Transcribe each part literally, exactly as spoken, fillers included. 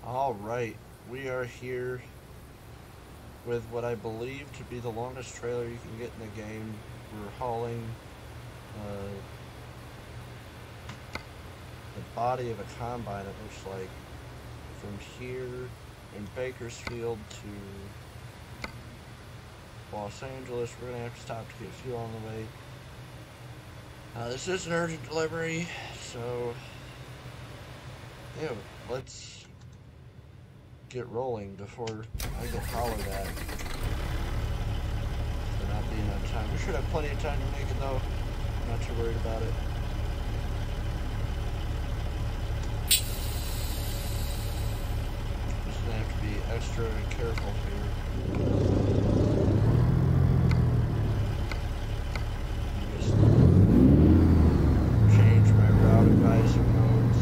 Alright, we are here with what I believe to be the longest trailer you can get in the game. We're hauling uh, the body of a combine, it looks like, from here in Bakersfield to Los Angeles. We're going to have to stop to get fuel on the way. Uh, this is an urgent delivery, so yeah, let's get rolling before I get hollered at for not being on time. We should have plenty of time to make it though. I'm not too worried about it. Just gonna have to be extra careful here. Just change my route advisor modes.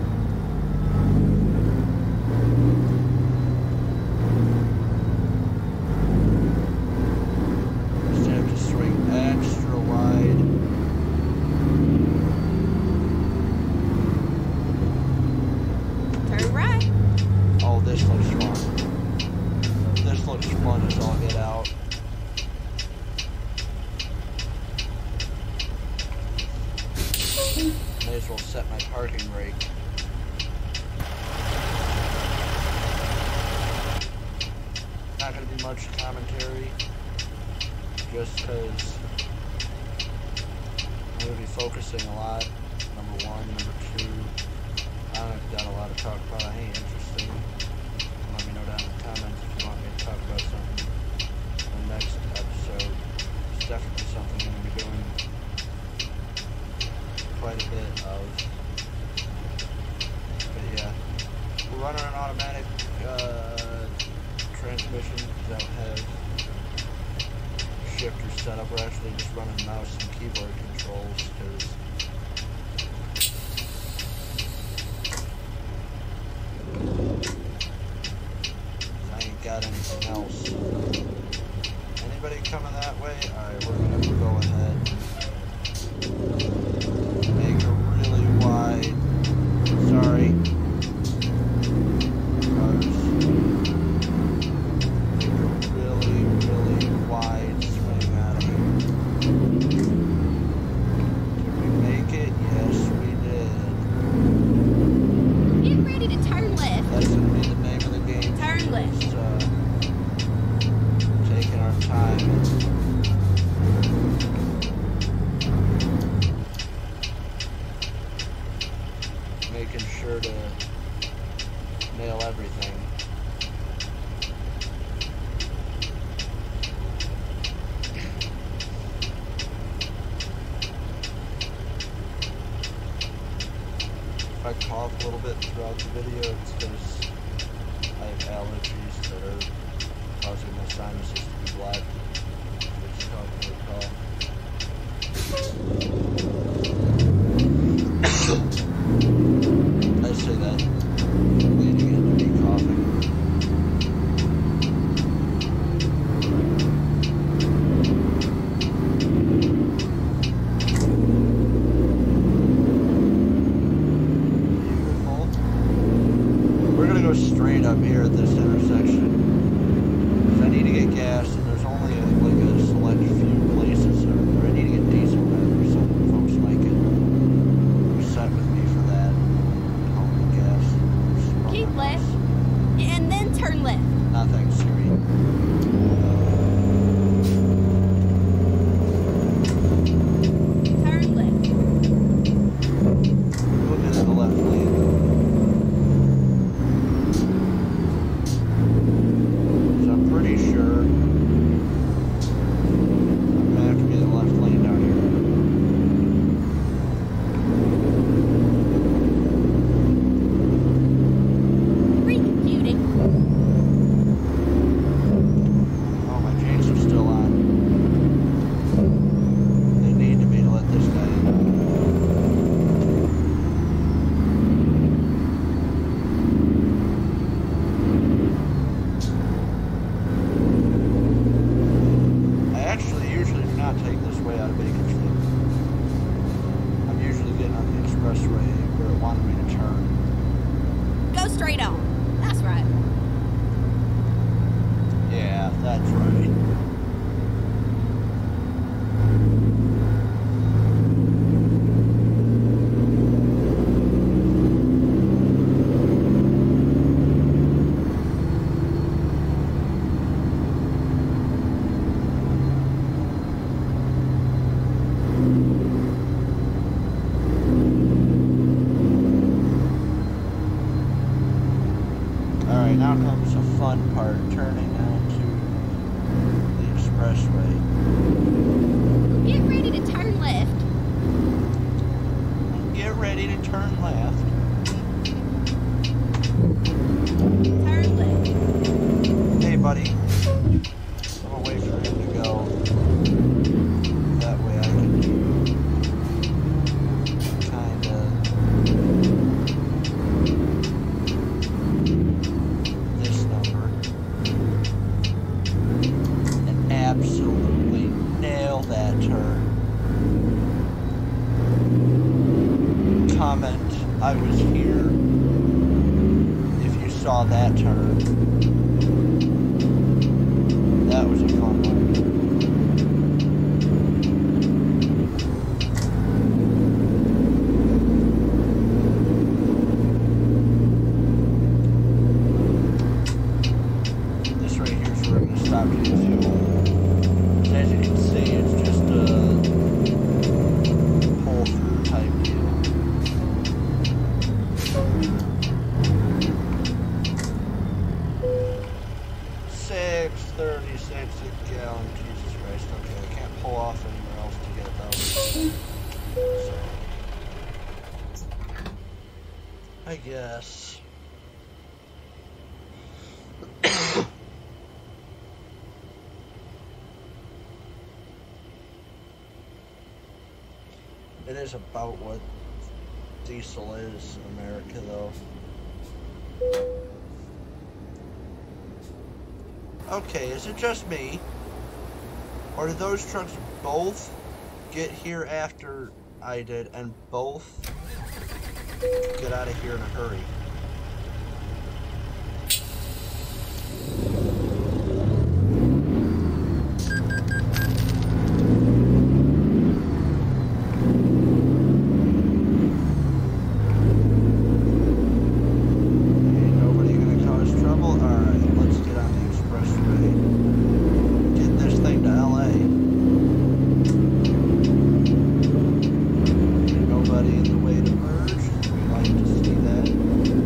May as well set my parking brake. Not going to be much commentary, just because I'm going to be focusing a lot. Number one, number two, I don't have got a lot to talk about. I ain't interesting. Let me know down in the comments if you want me to talk about something in the next episode. It's definitely something I'm going to be doing quite a bit of. But yeah, we're running an automatic uh, transmission. We don't have shifter set up. We're actually just running mouse and keyboard controls because I ain't got anything else. Anybody coming that way? Alright, we're gonna have to go ahead. Make a really wide, sorry, cars, make a really, really wide swing out of here. Did we make it? Yes, we did. Get ready to turn left. That's going to be the name of the game. Turn left. Just, uh, taking our time. Making sure to nail everything. If I cough a little bit throughout the video, it's because I have allergies that are causing my sinuses to be black, which is causing me to cough. I say that leading into me coughing. Beautiful. We're gonna go straight up here at this intersection because I need to get gas, and there's only a, like a select few places where I need to get diesel rather, so folks might get upset with me for that. Keep left, and then turn left. Nothing, Siri. Turn left. Moving in the left lane. So I'm pretty sure I'm gonna have to be in the left lane down here. Oh, my chains are still on. They need to be to let this guy in. I actually usually do not take this way out of Bakersfield. I'm usually getting on the expressway where it wanted me to turn. Go straight on. That's That's right. Alright, now comes the fun part, turning onto the expressway. Get ready to turn left. Get ready to turn left. Turn left. Hey, buddy. I'm gonna wait for him to go. That way I can kinda this number and absolutely nail that turn. Comment, I was here if you saw that turn. That was a fun one. This right here is where I'm going to stop to get fuel. As you can see, it's just a pull-through type deal. six thirty-six a gallon. Jesus Christ. Okay, I can't pull off anywhere else to get those. So, I guess. It is about what diesel is in America, though. Okay, is it just me? Or did those trucks both get here after I did and both get out of here in a hurry? Nobody in the way to merge. We like to see that.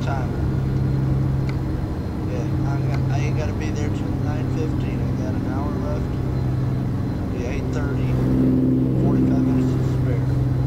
time? Yeah, I, got, I ain't gotta be there till nine fifteen. I got an hour left. It'll be eight thirty. forty-five minutes to spare.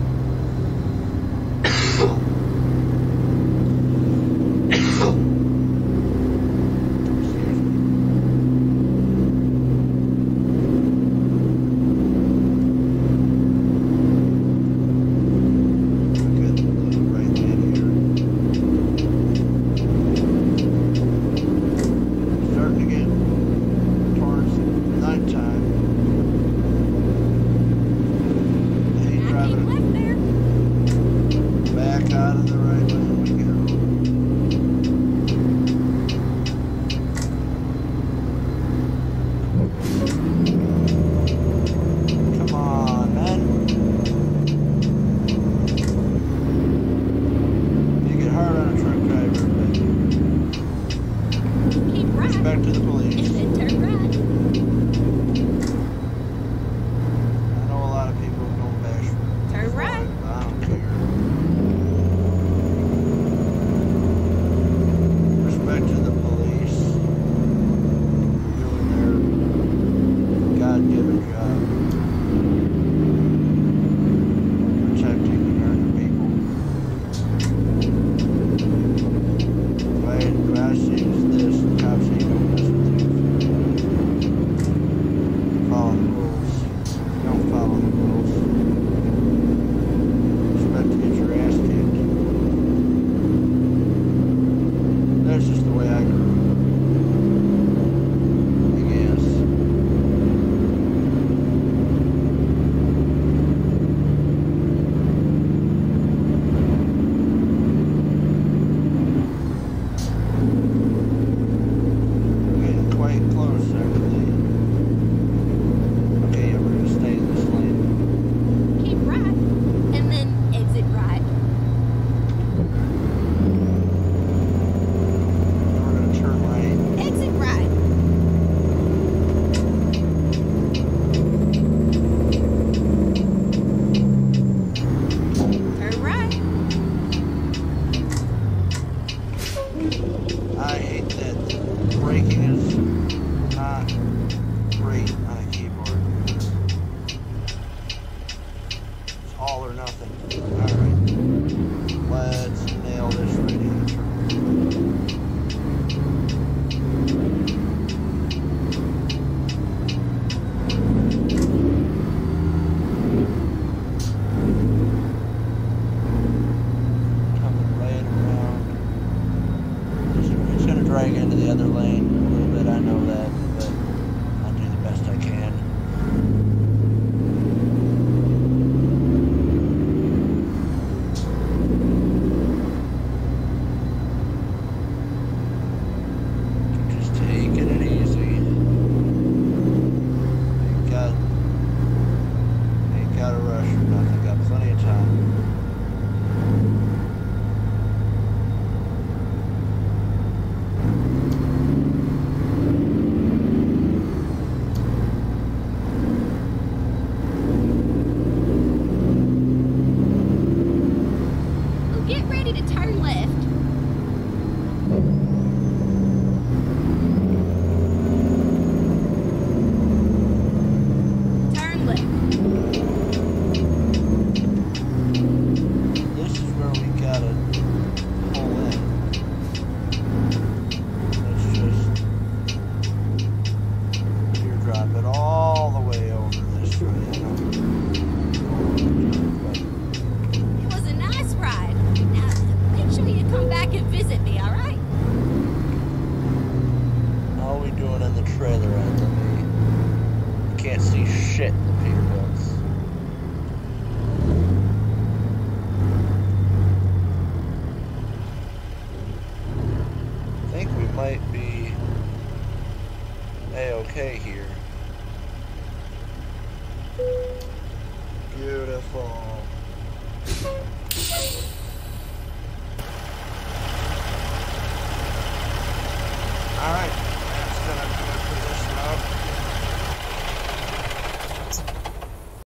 A-okay here. Beautiful. Alright, that's gonna do it for this route.